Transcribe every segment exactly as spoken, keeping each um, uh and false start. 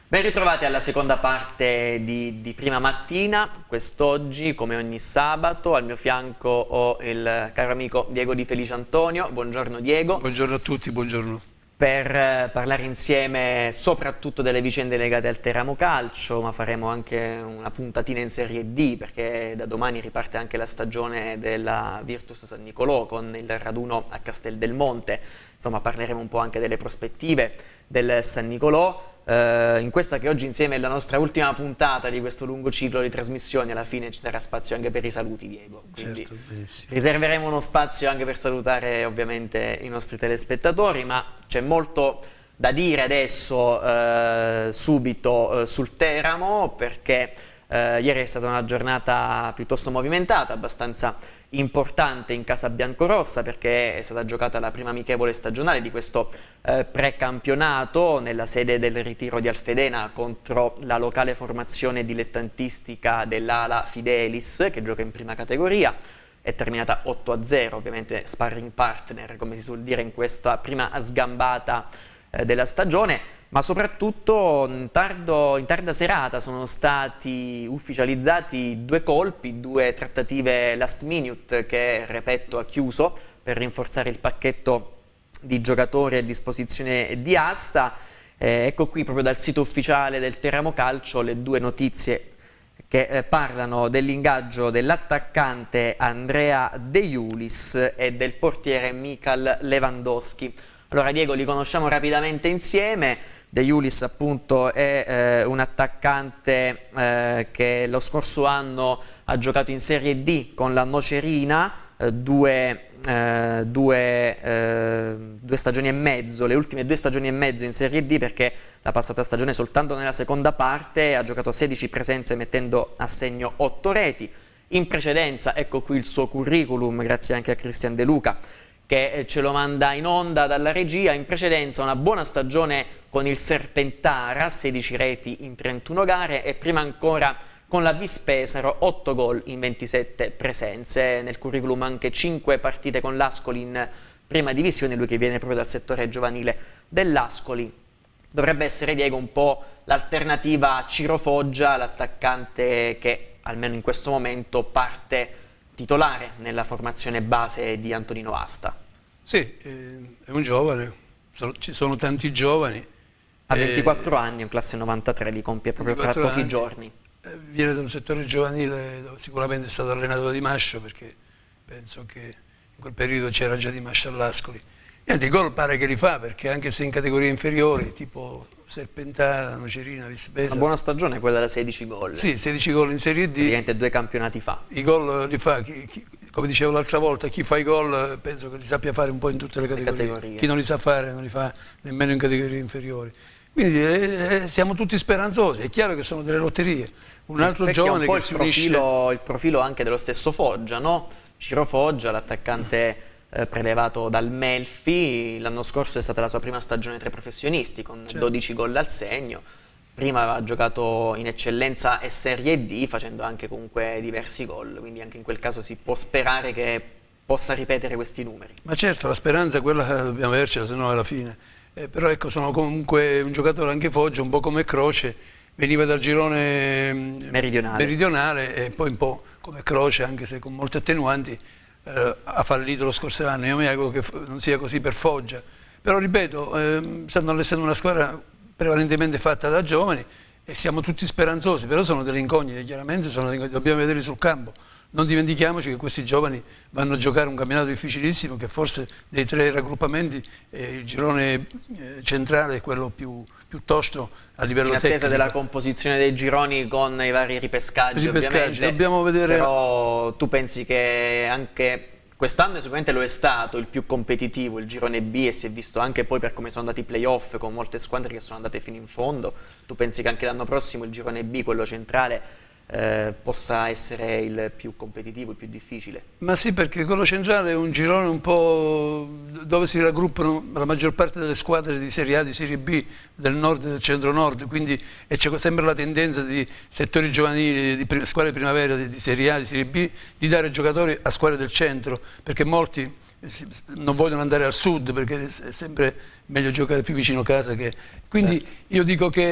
Ben ritrovati alla seconda parte di, di Prima Mattina. Quest'oggi, come ogni sabato, al mio fianco ho il caro amico Diego Di Felice Antonio. Buongiorno Diego. Buongiorno a tutti, buongiorno. Per eh, parlare insieme soprattutto delle vicende legate al Teramo Calcio, ma faremo anche una puntatina in Serie D, perché da domani riparte anche la stagione della Virtus San Nicolò con il raduno a Castel del Monte. Insomma, parleremo un po' anche delle prospettive del San Nicolò. Uh, in questa che oggi insieme è la nostra ultima puntata di questo lungo ciclo di trasmissioni, alla fine ci sarà spazio anche per i saluti, Diego. Quindi certo, riserveremo uno spazio anche per salutare ovviamente i nostri telespettatori, ma c'è molto da dire adesso uh, subito uh, sul Teramo, perché uh, ieri è stata una giornata piuttosto movimentata, abbastanza importante in casa biancorossa, perché è stata giocata la prima amichevole stagionale di questo eh, precampionato nella sede del Ritiro di Alfedena contro la locale formazione dilettantistica dell'Ala Fidelis, che gioca in prima categoria. È terminata otto a zero, ovviamente sparring partner, come si suol dire, in questa prima sgambata eh, della stagione. Ma soprattutto in, tardo, in tarda serata sono stati ufficializzati due colpi, due trattative last minute che Repetto ha chiuso per rinforzare il pacchetto di giocatori a disposizione di asta. Eh, ecco qui proprio dal sito ufficiale del Teramo Calcio le due notizie che eh, parlano dell'ingaggio dell'attaccante Andrea De Iulis e del portiere Michal Lewandowski. Allora Diego, li conosciamo rapidamente insieme. De Iulis appunto è eh, un attaccante eh, che lo scorso anno ha giocato in Serie D con la Nocerina, eh, due, eh, due, eh, due stagioni e mezzo, le ultime due stagioni e mezzo in Serie D, perché la passata stagione soltanto nella seconda parte ha giocato sedici presenze mettendo a segno otto reti. In precedenza, ecco qui il suo curriculum, grazie anche a Cristian De Luca che ce lo manda in onda dalla regia. In precedenza una buona stagione con il Serpentara, sedici reti in trentuno gare, e prima ancora con la Vis Pesaro, otto gol in ventisette presenze. Nel curriculum anche cinque partite con l'Ascoli in prima divisione, lui che viene proprio dal settore giovanile dell'Ascoli. Dovrebbe essere, Diego, un po' l'alternativa a Ciro Foggia, l'attaccante che almeno in questo momento parte titolare nella formazione base di Antonino Asta. Sì, eh, è un giovane, sono, ci sono tanti giovani. Ha ventiquattro eh, anni, in classe novantatré, li compie proprio fra pochi anni, giorni. Eh, viene da un settore giovanile dove sicuramente è stato allenato da Di Mascio, perché penso che in quel periodo c'era già Di Mascio all'Ascoli. E di gol pare che li fa, perché anche se in categorie inferiori, tipo Serpentara, Nocerina, Vis Pesaro. Una buona stagione quella da sedici gol. Sì, sedici gol in Serie D. Praticamente due campionati fa. I gol li fa, chi, chi, come dicevo l'altra volta, chi fa i gol penso che li sappia fare un po' in tutte le categorie. le categorie. Chi non li sa fare non li fa nemmeno in categorie inferiori. Quindi eh, siamo tutti speranzosi, è chiaro che sono delle lotterie. Un altro giovane un po' che il si profilo, unisce... il profilo anche dello stesso Foggia, no? Ciro Foggia, l'attaccante eh, prelevato dal Melfi. L'anno scorso è stata la sua prima stagione tra i professionisti, con certo. dodici gol al segno. Prima aveva giocato in eccellenza e Serie D, facendo anche comunque diversi gol, quindi anche in quel caso si può sperare che possa ripetere questi numeri. Ma certo, la speranza è quella che dobbiamo avercela, se no alla fine. Eh, però ecco, sono comunque un giocatore anche Foggia, un po' come Croce, veniva dal girone meridionale, meridionale e poi un po' come Croce, anche se con molte attenuanti, eh, ha fallito lo scorso anno. Io mi auguro che non sia così per Foggia. Però ripeto, eh, stanno essendo una squadra prevalentemente fatta da giovani e siamo tutti speranzosi, però sono delle incognite, chiaramente sono delle incognite, dobbiamo vederli sul campo. Non dimentichiamoci che questi giovani vanno a giocare un campionato difficilissimo, che forse dei tre raggruppamenti eh, il girone eh, centrale è quello più, più tosto a livello tecnico. In attesa della composizione dei gironi con i vari ripescaggi, ripescaggi ovviamente, dobbiamo vedere... però tu pensi che anche quest'anno sicuramente lo è stato il più competitivo, il girone B, e si è visto anche poi per come sono andati i playoff con molte squadre che sono andate fino in fondo. Tu pensi che anche l'anno prossimo il girone B, quello centrale, Eh, possa essere il più competitivo, il più difficile? Ma sì, perché quello centrale è un girone un po' dove si raggruppano la maggior parte delle squadre di Serie A, di Serie B, del nord e del centro-nord, quindi c'è sempre la tendenza di settori giovanili, di squadre di primavera, di, di Serie A, di Serie B, di dare giocatori a squadre del centro, perché molti non vogliono andare al sud, perché è sempre meglio giocare più vicino casa che... Quindi certo. Io dico che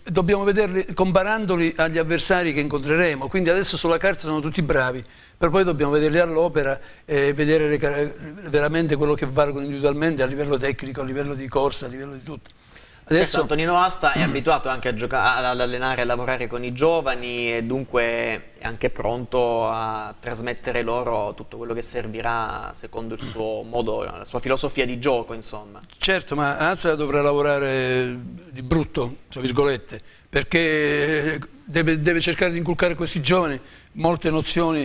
dobbiamo vederli comparandoli agli avversari che incontreremo, quindi adesso sulla carta sono tutti bravi, però poi dobbiamo vederli all'opera e vedere le, veramente quello che valgono individualmente a livello tecnico, a livello di corsa, a livello di tutto. Adesso Antonino Asta è abituato anche a giocare, ad allenare e a lavorare con i giovani e dunque è anche pronto a trasmettere loro tutto quello che servirà secondo il suo modo, la sua filosofia di gioco, insomma. Certo, ma Asta dovrà lavorare di brutto, tra virgolette, perché deve, deve cercare di inculcare a questi giovani molte nozioni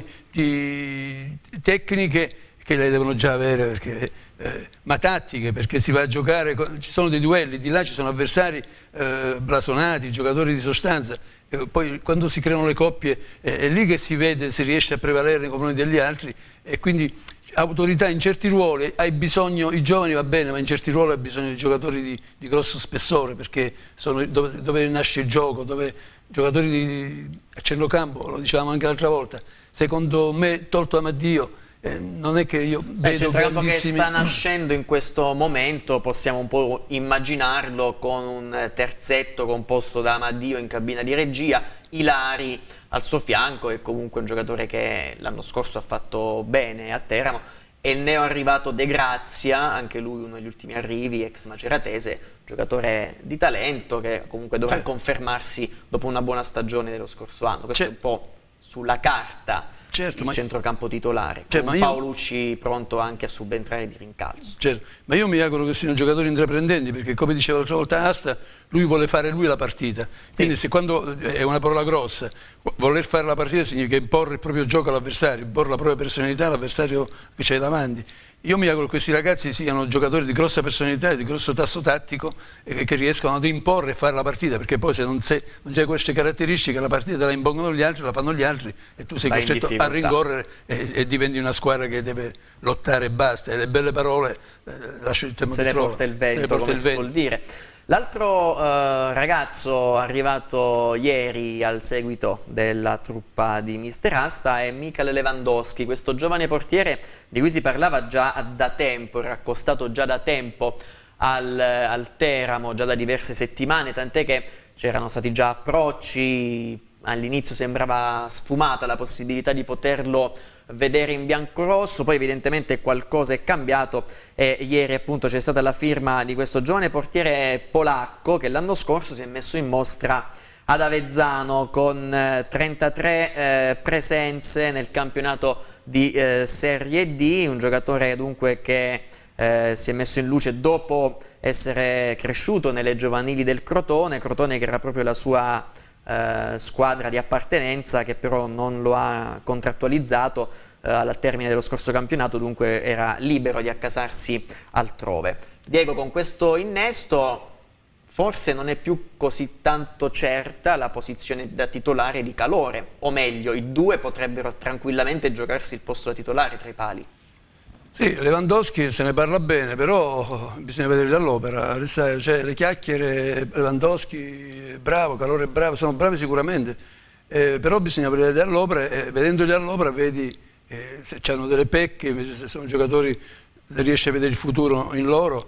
di tecniche che le devono già avere, perché, eh, ma tattiche, perché si va a giocare, ci sono dei duelli, di là ci sono avversari eh, blasonati, giocatori di sostanza, e poi quando si creano le coppie eh, è lì che si vede se riesce a prevalere nei confronti degli altri, e quindi autorità in certi ruoli, hai bisogno, i giovani va bene, ma in certi ruoli hai bisogno di giocatori di, di grosso spessore, perché sono dove, dove nasce il gioco, dove giocatori di, a centrocampo, lo dicevamo anche l'altra volta, secondo me, tolto Amadio, Eh, non è che io vedo il centrocampo grandissimi... che sta nascendo in questo momento possiamo un po' immaginarlo con un terzetto composto da Amadio in cabina di regia, Ilari al suo fianco, è comunque un giocatore che l'anno scorso ha fatto bene a Teramo, e il neo arrivato De Grazia, anche lui uno degli ultimi arrivi, ex maceratese, giocatore di talento che comunque dovrà certo. confermarsi dopo una buona stagione dello scorso anno. Questo certo. è un po' sulla carta. Certo, il ma... centrocampo titolare, cioè, con Paolucci io... pronto anche a subentrare di rincalzo. Certo, ma io mi auguro che siano giocatori intraprendenti, perché come diceva l'altra volta Asta, lui vuole fare lui la partita, quindi sì. se quando, è una parola grossa, voler fare la partita significa imporre il proprio gioco all'avversario, imporre la propria personalità all'avversario che c'è davanti. Io mi auguro che questi ragazzi siano giocatori di grossa personalità e di grosso tasso tattico e che riescano ad imporre e fare la partita, perché poi se non c'è queste caratteristiche la partita te la impongono gli altri, la fanno gli altri e tu sei Vai costretto a rincorrere e, e diventi una squadra che deve lottare e basta, e le belle parole eh, lascio il tempo se che ne trova. porta il vento, come si vuol dire. L'altro eh, ragazzo arrivato ieri al seguito della truppa di mister Asta è Michal Lewandowski, questo giovane portiere di cui si parlava già da tempo, era accostato già da tempo al, al Teramo, già da diverse settimane, tant'è che c'erano stati già approcci, all'inizio sembrava sfumata la possibilità di poterlo vedere in bianco-rosso, poi evidentemente qualcosa è cambiato e ieri appunto c'è stata la firma di questo giovane portiere polacco che l'anno scorso si è messo in mostra ad Avezzano con eh, trentatré eh, presenze nel campionato di eh, Serie D, un giocatore dunque che eh, si è messo in luce dopo essere cresciuto nelle giovanili del Crotone, Crotone che era proprio la sua Eh, squadra di appartenenza, che però non lo ha contrattualizzato eh, al termine dello scorso campionato, dunque era libero di accasarsi altrove. Diego, con questo innesto forse non è più così tanto certa la posizione da titolare di Calore, o meglio i due potrebbero tranquillamente giocarsi il posto da titolare tra i pali. Sì, Lewandowski se ne parla bene, però bisogna vedere dall'opera, cioè, le chiacchiere, Lewandowski è bravo, Calore è bravo, sono bravi sicuramente, eh, però bisogna vedere dall'opera e vedendoli all'opera vedi eh, se hanno delle pecche, se sono giocatori, se riesci a vedere il futuro in loro.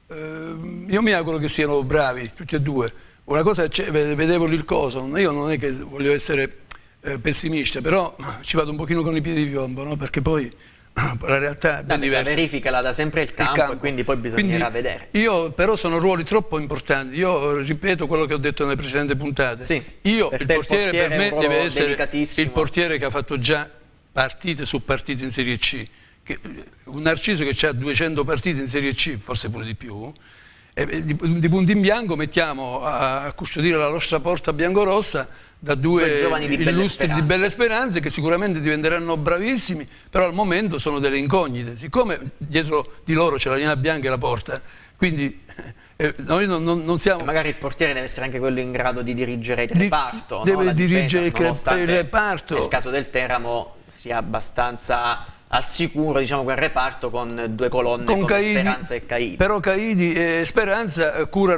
Eh, io mi auguro che siano bravi, tutti e due. Una cosa, vedevo il Coso, io non è che voglio essere eh, pessimista, però ci vado un pochino con i piedi di piombo, no? Perché poi la realtà è ben diversa. La verifica la dà sempre il campo, il campo. E quindi poi bisognerà quindi, vedere. Io però sono ruoli troppo importanti, io ripeto quello che ho detto nelle precedenti puntate. Sì, io, per il, te portiere il portiere per me deve essere il portiere che ha fatto già partite su partite in Serie C, che, un Narciso che ha duecento partite in Serie C, forse pure di più, e di, di punto in bianco mettiamo a, a custodire la nostra porta biancorossa da due, due giovani di illustri belle di belle speranze che sicuramente diventeranno bravissimi, però al momento sono delle incognite, siccome dietro di loro c'è la linea bianca e la porta, quindi eh, noi non, non, non siamo... E magari il portiere deve essere anche quello in grado di dirigere il di, reparto, deve no? dirigere difesa, il reparto. Nel caso del Teramo sia abbastanza al sicuro, diciamo, quel reparto con due colonne con come Caidi, Speranza e Caidi. Però Caidi e Speranza curano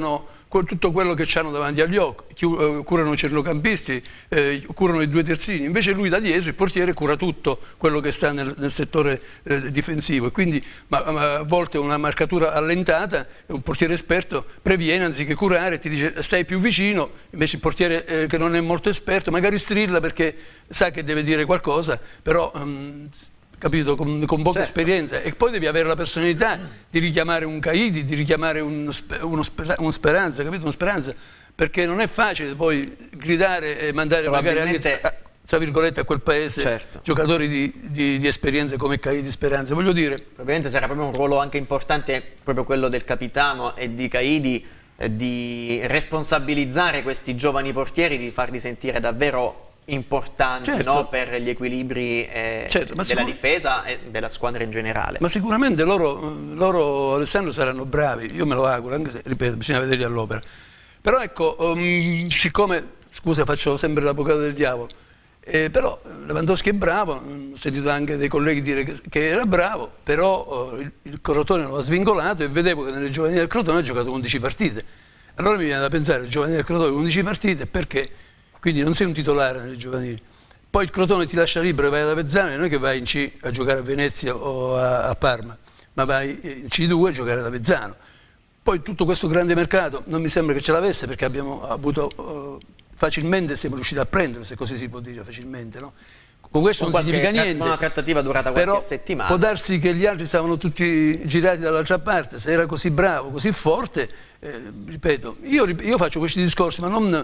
tutto quello che hanno davanti agli occhi, curano i centrocampisti, eh, curano i due terzini, invece lui da dietro, il portiere, cura tutto quello che sta nel, nel settore eh, difensivo, e quindi ma, ma a volte una marcatura allentata, un portiere esperto previene anziché curare, ti dice stai più vicino, invece il portiere eh, che non è molto esperto magari strilla perché sa che deve dire qualcosa, però um, capito, con, con poca certo. esperienza, e poi devi avere la personalità di richiamare un Caidi, di richiamare uno, uno, uno Speranza, capito? Uno Speranza, perché non è facile poi gridare e mandare magari anche a, tra virgolette a quel paese certo. giocatori di, di, di esperienza come Caidi, Speranza, voglio dire. Probabilmente sarà proprio un ruolo anche importante proprio quello del capitano e di Caidi, eh, di responsabilizzare questi giovani portieri, di farli sentire davvero importanti certo. no? per gli equilibri eh, certo, della difesa e della squadra in generale. Ma sicuramente loro, loro, Alessandro, saranno bravi, io me lo auguro, anche se, ripeto, bisogna vederli all'opera. Però ecco, um, siccome, scusa, faccio sempre l'avvocato del diavolo, eh, però Lewandowski è bravo, ho sentito anche dei colleghi dire che, che era bravo, però uh, il, il Crotone lo ha svingolato e vedevo che nelle giovanili del Crotone ha giocato undici partite. Allora mi viene da pensare, il giovanile del Crotone undici partite, perché? Quindi non sei un titolare nelle giovanili. Poi il Crotone ti lascia libero e vai ad Avezzano, non è che vai in C a giocare a Venezia o a, a Parma, ma vai in C due a giocare ad Avezzano. Poi tutto questo grande mercato non mi sembra che ce l'avesse, perché abbiamo avuto uh, facilmente, siamo riusciti a prenderlo, se così si può dire, facilmente, no? Con questo Con non significa niente. Una trattativa durata qualche però settimana. Può darsi che gli altri stavano tutti girati dall'altra parte, se era così bravo, così forte, eh, ripeto, io, io faccio questi discorsi, ma non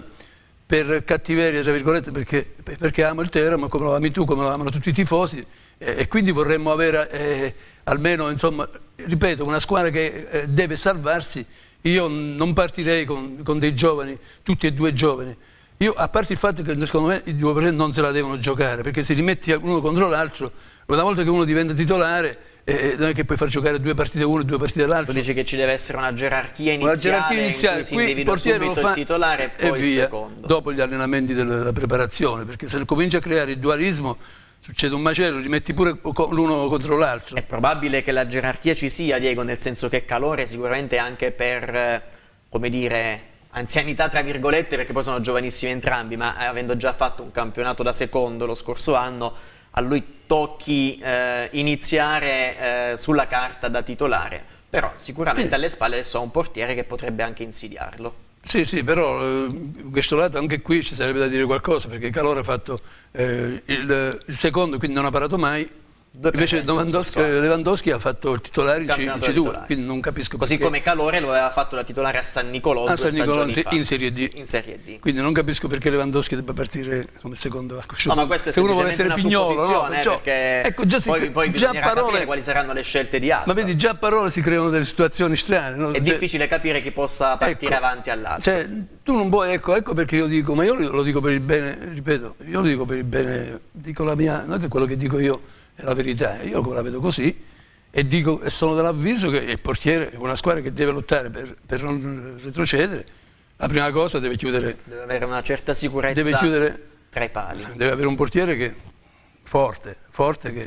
per cattiveria, tra virgolette, perché, perché amo il Teramo, come lo ami tu, come lo amano tutti i tifosi, eh, e quindi vorremmo avere eh, almeno, insomma, ripeto, una squadra che eh, deve salvarsi. Io non partirei con, con dei giovani, tutti e due giovani. Io, a parte il fatto che secondo me i due non se la devono giocare, perché se li metti uno contro l'altro, una volta che uno diventa titolare, eh, non è che puoi far giocare due partite uno e due partite l'altro. Tu dici che ci deve essere una gerarchia iniziale, una gerarchia iniziale. in cui Qui si individua subito lo fa, il titolare e poi e via, il secondo. Dopo gli allenamenti della preparazione, perché se cominci a creare il dualismo succede un macello, li metti pure l'uno contro l'altro. È probabile che la gerarchia ci sia, Diego, nel senso che Calore sicuramente anche per, come dire, anzianità tra virgolette, perché poi sono giovanissimi entrambi, ma avendo già fatto un campionato da secondo lo scorso anno, a lui tocchi eh, iniziare eh, sulla carta da titolare, però sicuramente sì. alle spalle adesso ha un portiere che potrebbe anche insidiarlo. Sì, sì, però eh, questo lato anche qui ci sarebbe da dire qualcosa, perché Calore ha fatto eh, il, il secondo, quindi non ha parato mai. Invece Lewandowski, Lewandowski ha fatto il titolare in C due, quindi non capisco così perché. Come Calore lo aveva fatto da titolare a San Nicolò a San Nicolò in, in, Serie D. in Serie D. Quindi non capisco perché Lewandowski debba partire come secondo. No, ma questa è semplicemente una Pignolo, supposizione, no? Cioè, perché ecco, già si, poi, poi già parole, capire quali saranno le scelte di Asta. Ma vedi, già a parole si creano delle situazioni strane, no? È cioè, difficile capire chi possa partire ecco, avanti all'altro. Cioè, tu non puoi, ecco, ecco perché io dico, ma io lo dico per il bene, ripeto, io lo dico per il bene, dico la mia, non è che quello che dico io è la verità, io la vedo così e, dico, e sono dell'avviso che il portiere è una squadra che deve lottare per, per non retrocedere. La prima cosa deve chiudere, deve avere una certa sicurezza deve chiudere, tra i pali, deve avere un portiere che forte, forte che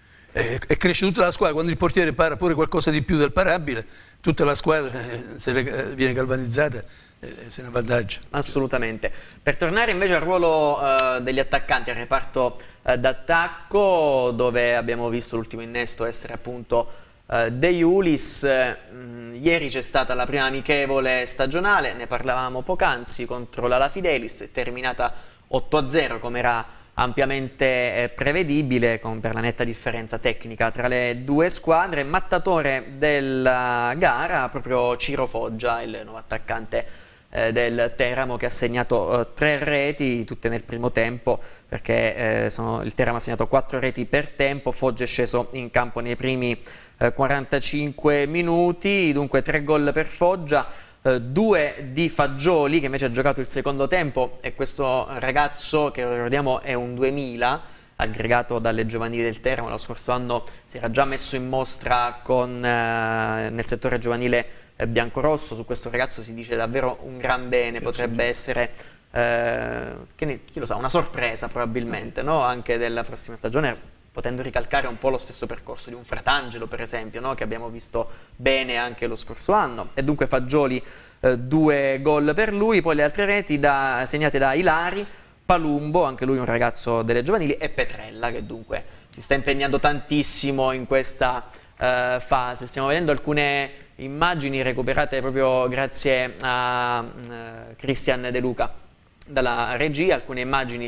e, e cresce tutta la squadra. Quando il portiere para pure qualcosa di più del parabile, tutta la squadra eh, se le, viene galvanizzata e se ne avvantaggia. Assolutamente. Per tornare invece al ruolo uh, degli attaccanti, al reparto uh, d'attacco, dove abbiamo visto l'ultimo innesto essere appunto uh, De Iulis, uh, ieri c'è stata la prima amichevole stagionale, ne parlavamo poc'anzi, contro l'Ala Fidelis, terminata otto a zero come era ampiamente eh, prevedibile, con, per la netta differenza tecnica tra le due squadre. Mattatore della gara proprio Ciro Foggia, il nuovo attaccante eh, del Teramo, che ha segnato eh, tre reti, tutte nel primo tempo, perché eh, sono, il Teramo ha segnato quattro reti per tempo. Foggia è sceso in campo nei primi eh, quarantacinque minuti, dunque tre gol per Foggia. Uh, due di Fagioli, che invece ha giocato il secondo tempo, e questo ragazzo, che ricordiamo è un duemila, aggregato dalle giovanili del Teramo, lo scorso anno si era già messo in mostra con, uh, nel settore giovanile eh, biancorosso. Su questo ragazzo si dice davvero un gran bene, sì, potrebbe sì. essere uh, che ne, chi lo sa, una sorpresa probabilmente, sì. no? Anche della prossima stagione. potendo ricalcare un po' lo stesso percorso di un Fratangelo, per esempio, no? Che abbiamo visto bene anche lo scorso anno. E dunque Fagioli, eh, due gol per lui, poi le altre reti da, segnate da Ilari, Palumbo, anche lui un ragazzo delle giovanili, e Petrella, che dunque si sta impegnando tantissimo in questa eh, fase. Stiamo vedendo alcune immagini recuperate proprio grazie a eh, Cristian De Luca dalla regia, alcune immagini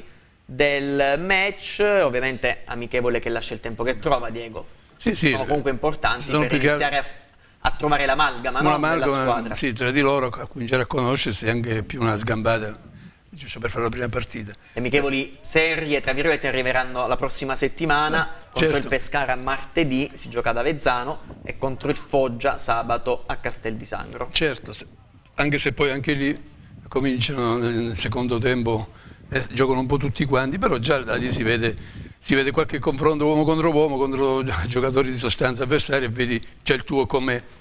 del match, ovviamente amichevole che lascia il tempo che trova, Diego. Sì, sì, sono comunque importanti sono per iniziare a, a trovare l'amalgama, no, della squadra. Sì, tra di loro, a cominciare a conoscersi, anche più una sgambata giusto per fare la prima partita. Le amichevoli serie, tra virgolette, arriveranno la prossima settimana. Eh, contro certo. il Pescara martedì si gioca ad Avezzano e contro il Foggia sabato a Castel di Sangro. Certo, anche se poi anche lì cominciano nel secondo tempo, eh, giocano un po' tutti quanti, però già da lì si vede, si vede qualche confronto uomo contro uomo, contro giocatori di sostanza avversaria, e vedi c'è il tuo come...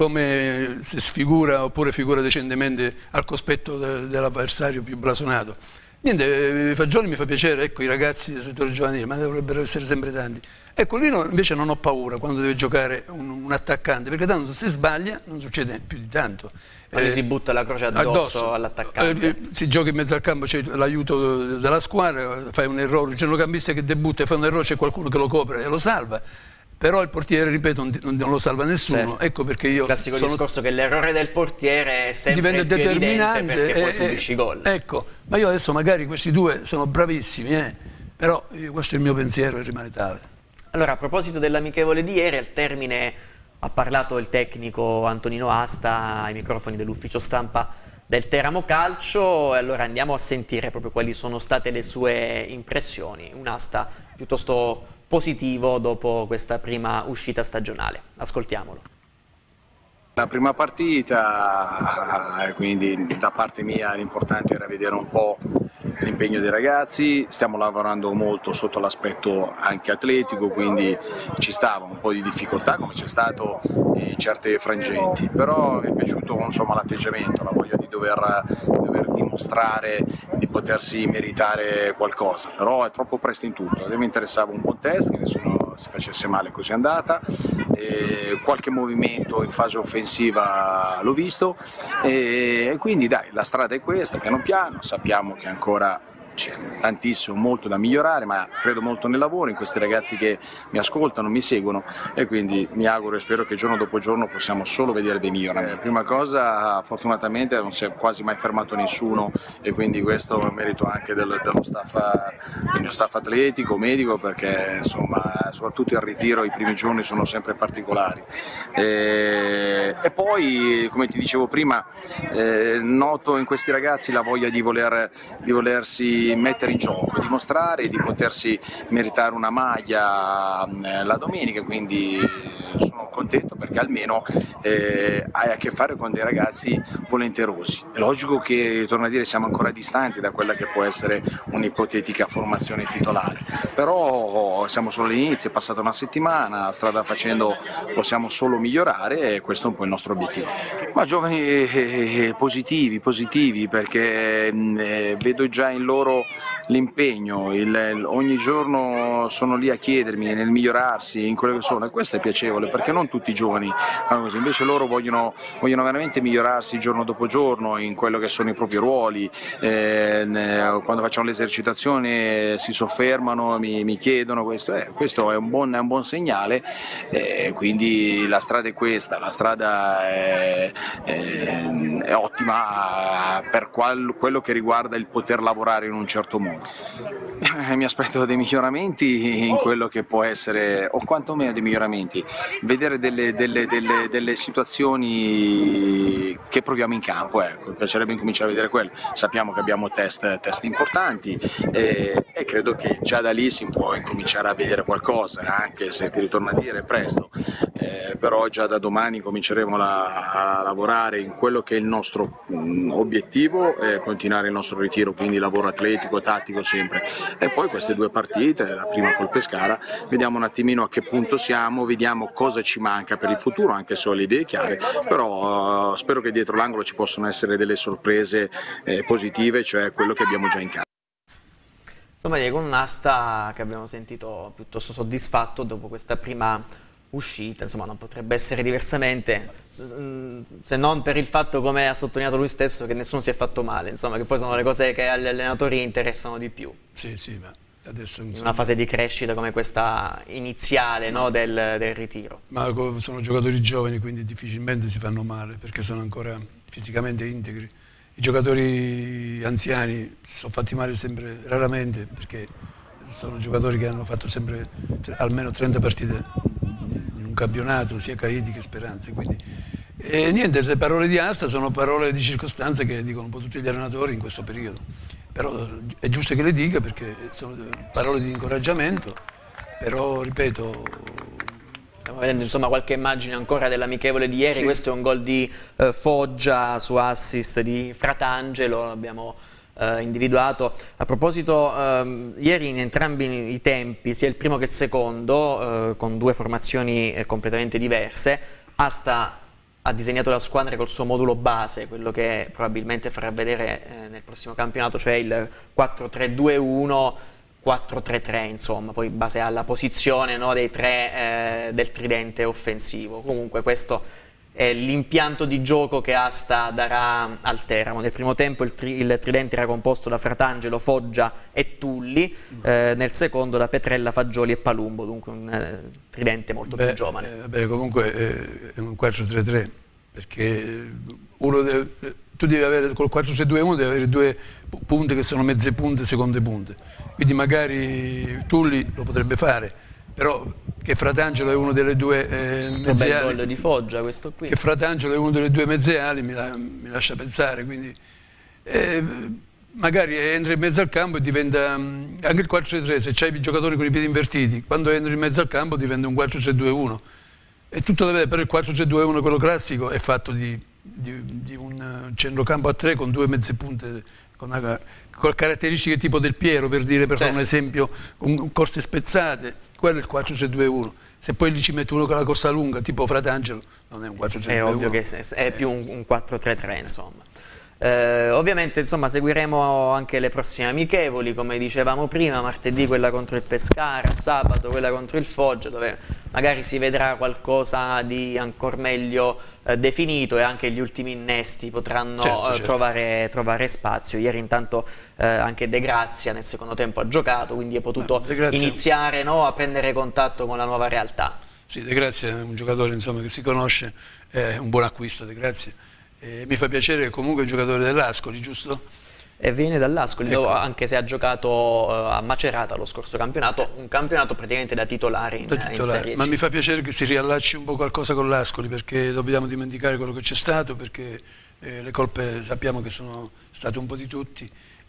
come si sfigura oppure figura decentemente al cospetto de, dell'avversario più blasonato. Niente, Fagioli mi fa piacere, ecco, i ragazzi del settore giovanile, ma dovrebbero essere sempre tanti. Ecco, lì no, invece non ho paura quando deve giocare un, un attaccante, perché tanto se sbaglia non succede più di tanto. Ma eh, si butta la croce addosso, addosso. all'attaccante. Eh, si gioca in mezzo al campo, c'è l'aiuto della squadra, fai un errore, c'è un centrocampista che debutta e fa un errore, c'è qualcuno che lo copre e lo salva. Però il portiere, ripeto, non, non lo salva nessuno, certo. Ecco perché io... Il classico sono... discorso che l'errore del portiere è sempre diventa più determinante perché e, poi subisci gol. Ecco, ma io adesso magari questi due sono bravissimi, eh, però io, questo è il mio pensiero e rimane tale. Allora, a proposito dell'amichevole di ieri, al termine ha parlato il tecnico Antonino Asta ai microfoni dell'ufficio stampa del Teramo Calcio, e allora andiamo a sentire proprio quali sono state le sue impressioni. Un Asta piuttosto positivo dopo questa prima uscita stagionale. Ascoltiamolo. La prima partita, quindi da parte mia l'importante era vedere un po' l'impegno dei ragazzi, stiamo lavorando molto sotto l'aspetto anche atletico, quindi ci stava un po' di difficoltà come c'è stato in certe frangenti, però mi è piaciuto insomma l'atteggiamento, la voglia di dover, dover dimostrare di potersi meritare qualcosa, però è troppo presto in tutto, a me mi interessava un buon test, che nessuno si facesse male, così è andata, e qualche movimento in fase offensiva l'ho visto e quindi dai, la strada è questa, piano piano, sappiamo che ancora c'è tantissimo, molto da migliorare, ma credo molto nel lavoro, in questi ragazzi che mi ascoltano, mi seguono, e quindi mi auguro e spero che giorno dopo giorno possiamo solo vedere dei miglioramenti. Prima cosa, fortunatamente non si è quasi mai fermato nessuno, e quindi questo è un merito anche del, dello staff, del mio staff atletico, medico, perché insomma soprattutto il ritiro, i primi giorni sono sempre particolari. E, e poi, come ti dicevo prima, eh, noto in questi ragazzi la voglia di, voler, di volersi mettere in gioco, dimostrare di potersi meritare una maglia eh, la domenica, quindi sono contento perché almeno eh, hai a che fare con dei ragazzi volenterosi. È logico che, torno a dire, siamo ancora distanti da quella che può essere un'ipotetica formazione titolare, però siamo solo all'inizio, è passata una settimana, la strada facendo possiamo solo migliorare e questo è un po' il nostro obiettivo. Ma giovani eh, positivi, positivi perché eh, vedo già in loro l'impegno, il, ogni giorno sono lì a chiedermi nel migliorarsi in quello che sono, e questo è piacevole perché non tutti i giovani fanno così, invece loro vogliono, vogliono veramente migliorarsi giorno dopo giorno in quello che sono i propri ruoli, eh, quando facciamo l'esercitazione si soffermano, mi, mi chiedono questo, eh, questo è un buon, è un buon segnale, eh, quindi la strada è questa, la strada è, è, è ottima per qual, quello che riguarda il poter lavorare in un certo modo. Mi aspetto dei miglioramenti in quello che può essere, o quantomeno dei miglioramenti, vedere delle, delle, delle, delle situazioni che proviamo in campo, ecco, mi piacerebbe incominciare a vedere quello. Sappiamo che abbiamo test, test importanti e, e credo che già da lì si può incominciare a vedere qualcosa, anche se ti ritorno a dire presto, eh, però già da domani cominceremo la, a lavorare in quello che è il nostro mh, obiettivo, e continuare il nostro ritiro, quindi lavoro atletico, tattico sempre, e poi queste due partite, la prima col Pescara, vediamo un attimino a che punto siamo, vediamo cosa ci manca per il futuro, anche se ho le idee chiare, però uh, spero che dietro l'angolo ci possano essere delle sorprese eh, positive, cioè quello che abbiamo già in casa. Insomma, Diego, un'asta che abbiamo sentito piuttosto soddisfatto dopo questa prima uscita, insomma non potrebbe essere diversamente, se non per il fatto, come ha sottolineato lui stesso, che nessuno si è fatto male, insomma, che poi sono le cose che agli allenatori interessano di più. Sì, sì, ma adesso in una fase di crescita come questa iniziale, no, del, del ritiro. Ma sono giocatori giovani, quindi difficilmente si fanno male perché sono ancora fisicamente integri. I giocatori anziani si sono fatti male sempre, raramente, perché sono giocatori che hanno fatto sempre almeno trenta partite in un campionato, sia Caiti che Speranza. Quindi. E niente, le parole di asta sono parole di circostanza che dicono un po' tutti gli allenatori in questo periodo. Però è giusto che le dica perché sono parole di incoraggiamento, però ripeto... Stiamo vedendo insomma qualche immagine ancora dell'amichevole di ieri, sì. Questo è un gol di eh, Foggia su assist di Fratangelo, l'abbiamo eh, individuato. A proposito, eh, ieri in entrambi i tempi, sia il primo che il secondo, eh, con due formazioni eh, completamente diverse, Asta ha disegnato la squadra col suo modulo base, quello che probabilmente farà vedere eh, nel prossimo campionato, cioè il quattro tre due uno, quattro tre tre, insomma, poi in base alla posizione, no, dei tre eh, del tridente offensivo. Comunque questo è l'impianto di gioco che Asta darà al Teramo. Nel primo tempo il, tri il tridente era composto da Fratangelo, Foggia e Tulli, eh, nel secondo da Petrella, Fagioli e Palumbo, dunque un eh, tridente molto beh, più giovane. Eh, beh, comunque eh, è un quattro tre tre, perché uno deve, tu devi avere, col quattro tre due uno devi avere due punte che sono mezze punte, seconde punte, quindi magari Tulli lo potrebbe fare, però che Fratangelo è uno delle due eh, mezze ali, gol di Foggia questo qui. Che Fratangelo è uno delle due mezze ali mi, la, mi lascia pensare, quindi eh, magari entra in mezzo al campo e diventa anche il quattro tre tre, se c'hai i giocatori con i piedi invertiti, quando entri in mezzo al campo diventa un quattro tre due uno. E tutto da vedere, però il quattro tre due uno, quello classico, è fatto di, di, di un centrocampo a tre con due mezze punte, con, una, con caratteristiche tipo del Piero, per dire, per fare un esempio, un, corse spezzate, quello è il quattro tre due uno. Se poi lì ci metti uno con la corsa lunga, tipo Fratangelo, non è un quattro tre due uno. È ovvio che è più un, un quattro tre tre, insomma. Eh, ovviamente insomma seguiremo anche le prossime amichevoli, come dicevamo prima, martedì quella contro il Pescara, sabato quella contro il Foggia, dove magari si vedrà qualcosa di ancora meglio eh, definito e anche gli ultimi innesti potranno certo, eh, certo. Trovare, trovare spazio. Ieri intanto eh, anche De Grazia nel secondo tempo ha giocato, quindi è potuto iniziare, no, a prendere contatto con la nuova realtà. Sì, De Grazia è un giocatore insomma, che si conosce, è un buon acquisto De Grazia. E mi fa piacere che comunque è un giocatore dell'Ascoli, giusto? E viene dall'Ascoli, ecco. Anche se ha giocato uh, a Macerata lo scorso campionato, un campionato praticamente da titolare in, da titolare. in Serie C. Ma mi fa piacere che si riallacci un po' qualcosa con l'Ascoli, perché dobbiamo dimenticare quello che c'è stato, perché eh, le colpe sappiamo che sono state un po' di tutti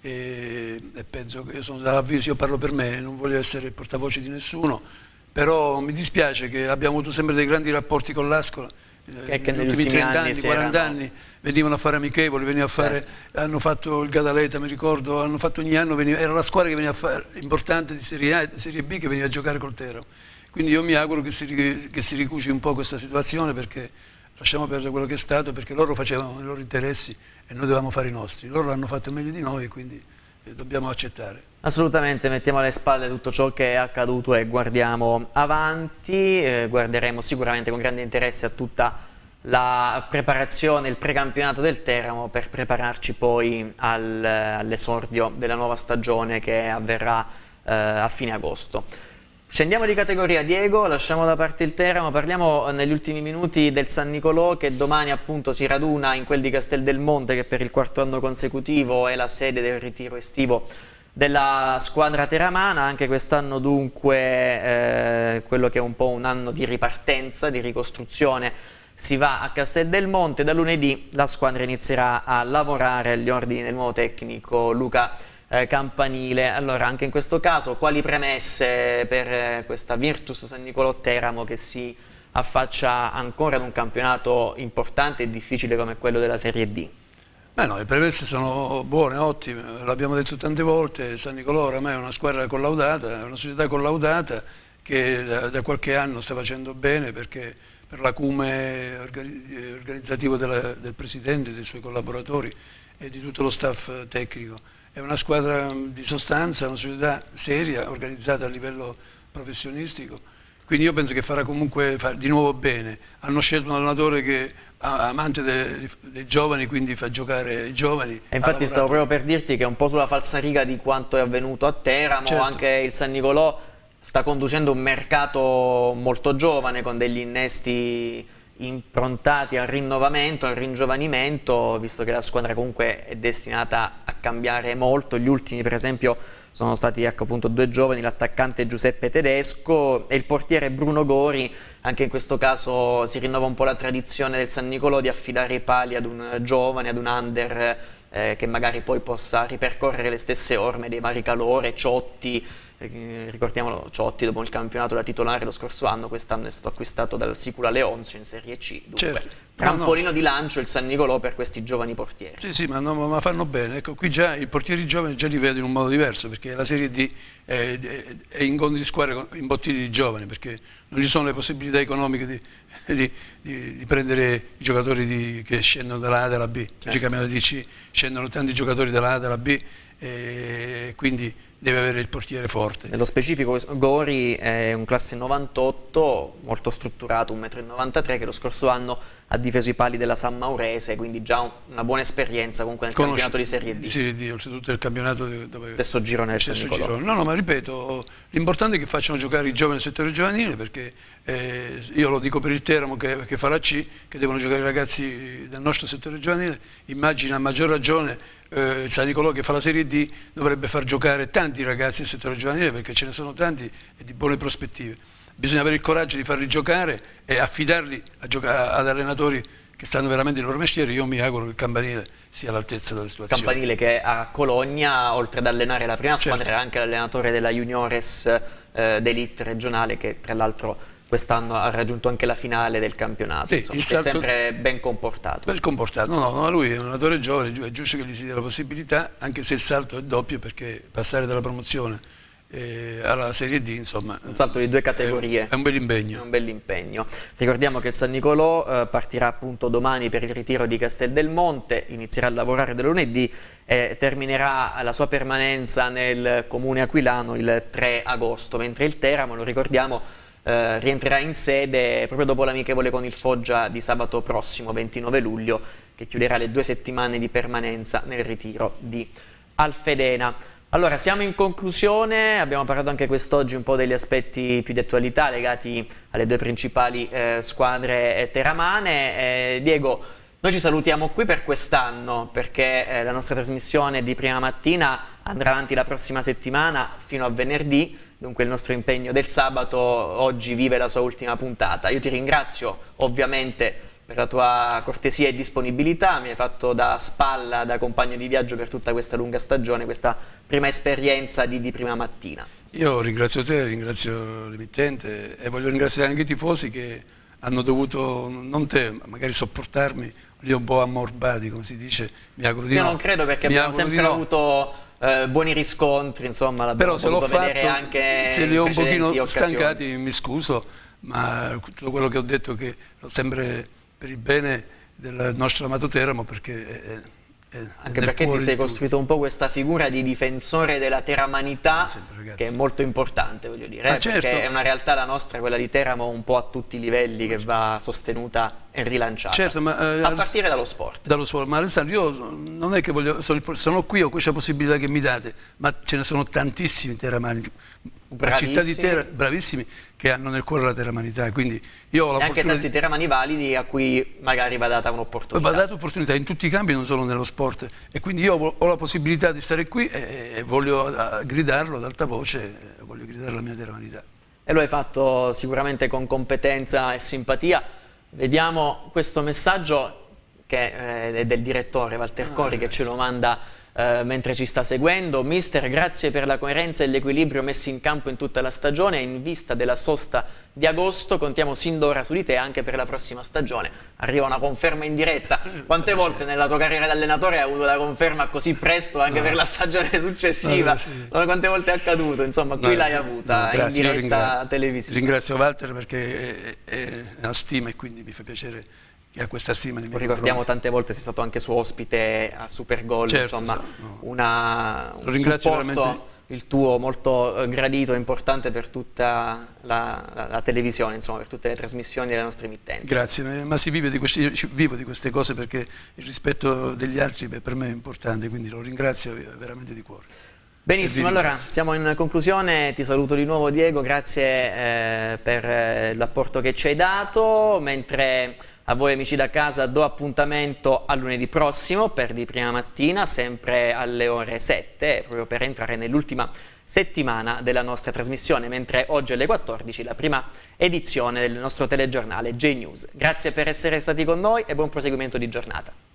e, e penso che io sono dall'avviso, io parlo per me, non voglio essere il portavoce di nessuno, però mi dispiace che abbiamo avuto sempre dei grandi rapporti con l'Ascoli. Che, che negli ultimi trenta anni, quaranta anni venivano a fare amichevoli, venivano a fare, certo. Hanno fatto il Gadaleta, mi ricordo, hanno fatto ogni anno, veniva, era la squadra che veniva a fare, importante di Serie A e di Serie B, che veniva a giocare col Teramo. Quindi io mi auguro che si, che si ricuci un po' questa situazione, perché lasciamo perdere quello che è stato, perché loro facevano i loro interessi e noi dovevamo fare i nostri. Loro hanno fatto meglio di noi, quindi eh, dobbiamo accettare. Assolutamente, mettiamo alle spalle tutto ciò che è accaduto e guardiamo avanti, eh, guarderemo sicuramente con grande interesse a tutta la preparazione, il precampionato del Teramo, per prepararci poi al, all'esordio della nuova stagione che avverrà eh, a fine agosto. Scendiamo di categoria, Diego, lasciamo da parte il Teramo, parliamo negli ultimi minuti del San Nicolò, che domani appunto si raduna in quel di Casteldelmonte, che per il quarto anno consecutivo è la sede del ritiro estivo della squadra teramana. Anche quest'anno dunque eh, quello che è un po' un anno di ripartenza, di ricostruzione, si va a Casteldelmonte. Da lunedì la squadra inizierà a lavorare agli ordini del nuovo tecnico Luca eh, Campanile. Allora, anche in questo caso, quali premesse per eh, questa Virtus San Nicolò Teramo, che si affaccia ancora ad un campionato importante e difficile come quello della Serie D? Beh no, le premesse sono buone, ottime, l'abbiamo detto tante volte. San Nicolò oramai è una squadra collaudata, è una società collaudata che da, da qualche anno sta facendo bene, perché per l'acume organizzativo della, del presidente, dei suoi collaboratori e di tutto lo staff tecnico. è una squadra di sostanza, una società seria, organizzata a livello professionistico, quindi io penso che farà comunque far di nuovo bene. Hanno scelto un allenatore che è amante dei, dei giovani, quindi fa giocare i giovani. E infatti stavo proprio per dirti che è un po' sulla falsariga di quanto è avvenuto a Teramo, certo. Anche il San Nicolò sta conducendo un mercato molto giovane con degli innesti improntati al rinnovamento, al ringiovanimento, visto che la squadra comunque è destinata a cambiare molto. Gli ultimi per esempio sono stati ecco, appunto due giovani, l'attaccante Giuseppe Tedesco e il portiere Bruno Gori. Anche in questo caso si rinnova un po' la tradizione del San Nicolò di affidare i pali ad un giovane, ad un under eh, che magari poi possa ripercorrere le stesse orme dei vari Calore, Ciotti. Eh, ricordiamolo, Ciotti dopo il campionato da titolare lo scorso anno, quest'anno è stato acquistato dal Sicula Leonzio in Serie C, dunque certo. trampolino no, no. di lancio il San Nicolò per questi giovani portieri. Sì, sì, ma, no, ma fanno bene, ecco, qui già i portieri giovani già li vedo in un modo diverso, perché la Serie D è, è, è incontri di squadre imbottiti di giovani, perché non ci sono le possibilità economiche di, di, di, di prendere i giocatori di, che scendono dalla A alla B, logicamente da D C scendono tanti giocatori dalla A alla B, e quindi deve avere il portiere forte. Nello specifico Gori è un classe novantotto, molto strutturato, un metro e novantatré, che lo scorso anno ha difeso i pali della San Maurese, quindi già un, una buona esperienza comunque nel Conosce, campionato di Serie D. Di Serie D, oltretutto il campionato dove... Stesso girone del San Nicolò. Girone. No, no, ma ripeto, l'importante è che facciano giocare i giovani nel settore giovanile, perché eh, io lo dico per il Teramo che, che fa la C, che devono giocare i ragazzi del nostro settore giovanile. Immagina a maggior ragione eh, il San Nicolò che fa la Serie D dovrebbe far giocare tanti ragazzi del settore giovanile, perché ce ne sono tanti e di buone prospettive. Bisogna avere il coraggio di farli giocare e affidarli a giocare ad allenatori che stanno veramente nel loro mestiere. Io mi auguro che il Campanile sia all'altezza della situazione. Campanile che a Cologna, oltre ad allenare la prima squadra, certo. Era anche l'allenatore della Juniores eh, d'Elite regionale, che tra l'altro quest'anno ha raggiunto anche la finale del campionato. Sì, insomma, salto... è sempre ben comportato. Ben comportato, no, no, no, lui è un allenatore giovane, è giusto che gli si dia la possibilità, anche se il salto è doppio, perché passare dalla promozione Eh, alla Serie D, insomma, un salto di due categorie, è un bel impegno. È un bel impegno. Ricordiamo che il San Nicolò eh, partirà appunto domani per il ritiro di Casteldelmonte, inizierà a lavorare da lunedì e terminerà la sua permanenza nel comune aquilano il tre agosto, mentre il Teramo, lo ricordiamo, eh, rientrerà in sede proprio dopo l'amichevole con il Foggia di sabato prossimo, ventinove luglio, che chiuderà le due settimane di permanenza nel ritiro di Alfedena. Allora, siamo in conclusione, abbiamo parlato anche quest'oggi un po' degli aspetti più di attualità legati alle due principali eh, squadre teramane. Eh, Diego, noi ci salutiamo qui per quest'anno, perché eh, la nostra trasmissione di prima mattina andrà avanti la prossima settimana fino a venerdì, dunque il nostro impegno del sabato oggi vive la sua ultima puntata. Io ti ringrazio ovviamente per la tua cortesia e disponibilità, mi hai fatto da spalla, da compagno di viaggio per tutta questa lunga stagione, questa prima esperienza di, di prima mattina. Io ringrazio te, ringrazio l'emittente e voglio ringraziare anche i tifosi che hanno dovuto, non te, magari sopportarmi, li ho un po' ammorbati, come si dice, mi auguro di Io no. non credo, perché mi abbiamo sempre no. avuto eh, buoni riscontri, insomma, l'abbiamo potuto vedere anche se li ho un pochino occasioni. stancati mi scuso, ma tutto quello che ho detto che l'ho sempre per il bene del nostro amato Teramo, perché è, è anche perché ti sei costruito un po' questa figura di difensore della teramanità, sempre, che è molto importante, voglio dire, eh, certo. Perché è una realtà, la nostra, quella di Teramo, un po' a tutti i livelli, che va sostenuta e rilanciata, certo, ma, eh, a partire dallo sport. Dallo sport, ma Alessandro, io non è che voglio, sono, sono qui, ho questa possibilità che mi date, ma ce ne sono tantissimi teramani, la città di Teramo, bravissimi, che hanno nel cuore la teramanità, quindi io ho la e anche tanti di... teramani validi a cui magari va data un'opportunità. Va data un'opportunità in tutti i campi, non solo nello sport, e quindi io ho la possibilità di stare qui e, e voglio gridarlo ad alta voce, voglio gridare la mia teramanità. E lo hai fatto sicuramente con competenza e simpatia. Vediamo questo messaggio che è del direttore Walter ah, Cori, che ce lo manda Uh, mentre ci sta seguendo. Mister, grazie per la coerenza e l'equilibrio messi in campo in tutta la stagione in vista della sosta di agosto, contiamo sin d'ora su di te anche per la prossima stagione. Arriva una conferma in diretta. Quante volte nella tua carriera da allenatore hai avuto la conferma così presto anche no. per la stagione successiva? No, sì. Quante volte è accaduto? Insomma, qui no, l'hai avuta no, grazie, in diretta televisiva. Ringrazio Walter perché è, è una stima e quindi mi fa piacere che ha questa stima nei miei Ricordiamo confronti. Tante volte sei stato anche suo ospite a Supergol, certo, insomma, so, no. una, un ringrazio supporto veramente... il tuo molto gradito e importante per tutta la, la, la televisione, insomma, per tutte le trasmissioni delle nostre emittenti. Grazie, ma si vive di questi, vivo di queste cose perché il rispetto degli altri beh, per me è importante, quindi lo ringrazio veramente di cuore. Benissimo, allora siamo in conclusione, ti saluto di nuovo Diego, grazie eh, per eh, l'apporto che ci hai dato, mentre a voi amici da casa do appuntamento a lunedì prossimo per Di Prima Mattina, sempre alle ore sette, proprio per entrare nell'ultima settimana della nostra trasmissione, mentre oggi alle quattordici la prima edizione del nostro telegiornale J News. Grazie per essere stati con noi e buon proseguimento di giornata.